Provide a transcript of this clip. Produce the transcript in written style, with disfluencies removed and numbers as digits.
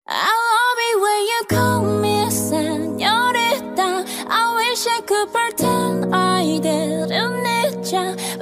I love it when you call me señorita. I wish I could pretend I didn't need ya.